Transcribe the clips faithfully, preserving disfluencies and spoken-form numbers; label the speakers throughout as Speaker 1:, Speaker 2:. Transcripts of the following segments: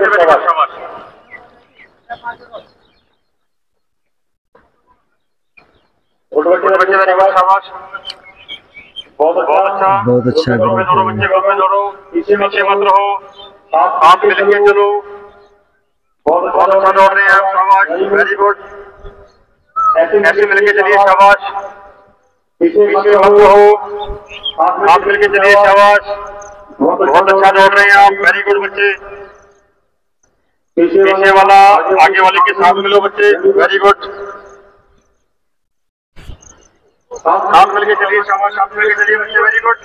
Speaker 1: बहुत अच्छा
Speaker 2: पीछे मत रहो, हाथ मिलके चलो। बहुत अच्छा दौड़ रहे हैं, शाबाश, वेरी गुड। ऐसे मिलके चलिए, शाबाश। पीछे मत रहो, हाथ मिलके चलिए, शाबाश। बहुत अच्छा दौड़ रहे हैं आप, वेरी गुड बच्चे। पीछे वाला आगे वाले के साथ मिलो बच्चे, वेरी गुड। हाथ मिलके चलिए, शाबाश, हाथ मिलके चलिए बच्चे, वेरी गुड।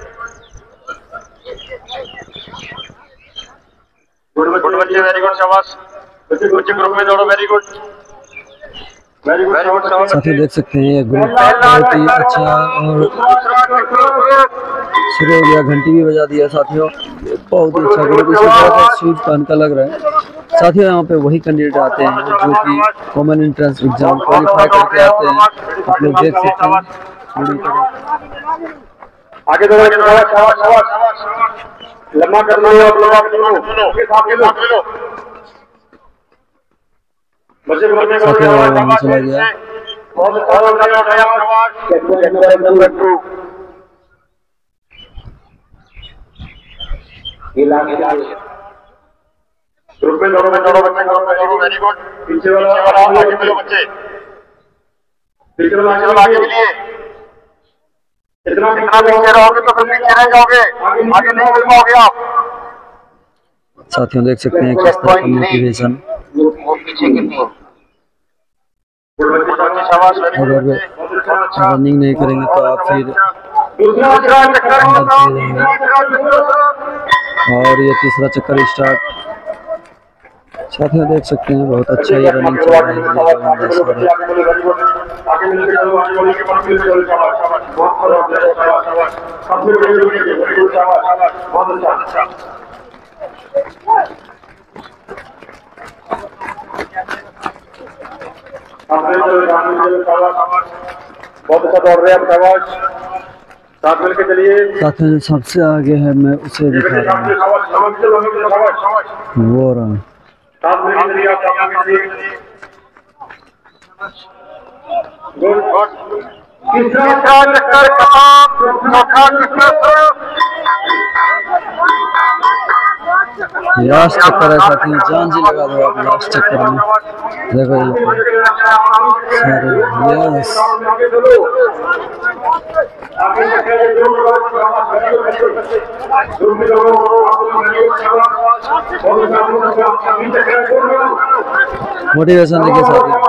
Speaker 2: गुड बच्चे, वेरी गुड, शाबाश। बच्चे ग्रुप में दौड़ो, वेरी गुड, वेरी गुड, शाबाश, शाबाश।
Speaker 1: साथियों देख सकते हैं ये ग्रुप बहुत ही अच्छा और शुरू हो गया, घंटी भी बजा दिया साथियों। बहुत ही अच्छा ग्रुप, इसमें बहुत सूट पहन का लग रहा है साथियों। यहाँ पे वही कैंडिडेट आते हैं जो कि कॉमन एंट्रेंस एग्जाम क्वालिफाई करके आते हैं। आप लोग देख सकते हैं
Speaker 2: आगे दौड़ो, शाबाश, शाबाश, शाबाश। लम्बा कर लो, लम्बा कर लो, के साथ मिलो, मिलो। बच्चे
Speaker 1: साथियों वहाँ चला गया।
Speaker 2: बहुत अच्छा दौड़ रहे हो, शाबाश। एकदम रखो, हिला हिला। ग्रुप में दौड़ो, दौड़ो बच्चे, ग्रुप में दौड़ो, वेरी गुड। पीछे वाला आगे मिलो बच्चे, पीछे वाला आगे मिलिए। इतना इतना पीछे रहोगे तो फिर पीछे रह जाओगे, आगे नहीं मिल पाओगे आप।
Speaker 1: साथियों देख सकते हैं किस तरह का मोटिवेशन। अगर रनिंग नहीं करेंगे तो आप फिर और ये तीसरा चक्कर स्टार्ट। साथियों देख सकते हैं बहुत अच्छा ये रनिंग चल रहा है।
Speaker 2: बहुत अच्छा दौड़ रहे हैं, शाबाश। साथ मिलके चलिए।
Speaker 1: साथियों सबसे आगे है, मैं उसे दिखा रहा हूँ, वो रहा।
Speaker 2: साथ मिलके चलिए, आप साथ मिलके चलिए। Good good. तीसरा चक्कर खत्म, चौथा चक्कर।
Speaker 1: लास्ट चक्कर है साथियों, जान जी लगा दो आप लास्ट चक्कर में। देखो सारे यस मोटिवेशन देखिए साथियों।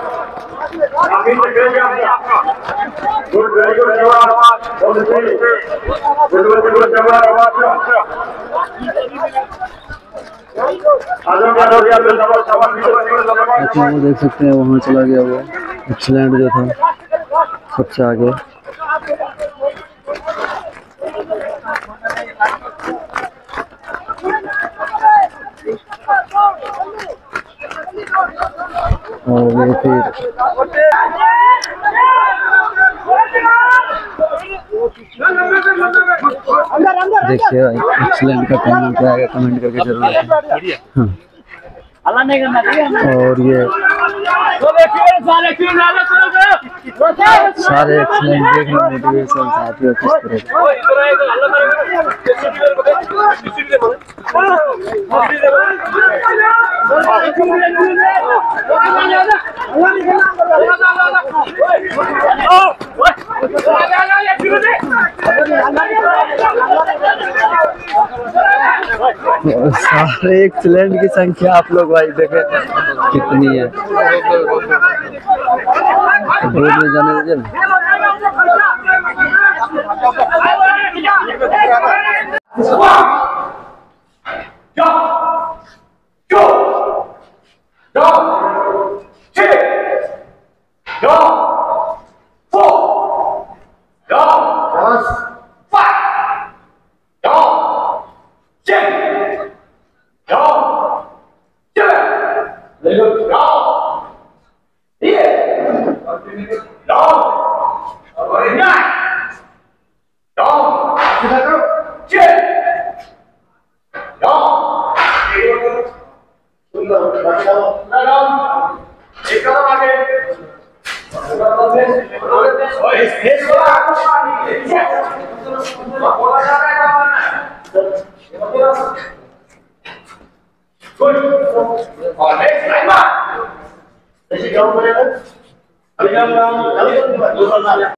Speaker 1: अच्छा वो देख सकते हैं वहाँ चला गया वो एक्सीलेंट जो था सबसे आगे। और ये फिर देखिए एक्सीलेंट का कमेंट क्या आएगा, कमेंट करके जरूर बताएं। हाँ। और ये सारे एक्सीलेंट देख रहे मोटिवेशन साथियों किस तरह सारे एक्सीलेंट की संख्या आप लोग भाई देखे कितनी है। बोर्ड में जाने दीजिए ना।
Speaker 2: Good. और next लाइन में जैसे जाऊँ बोलेगा अभी जाऊँ जाऊँ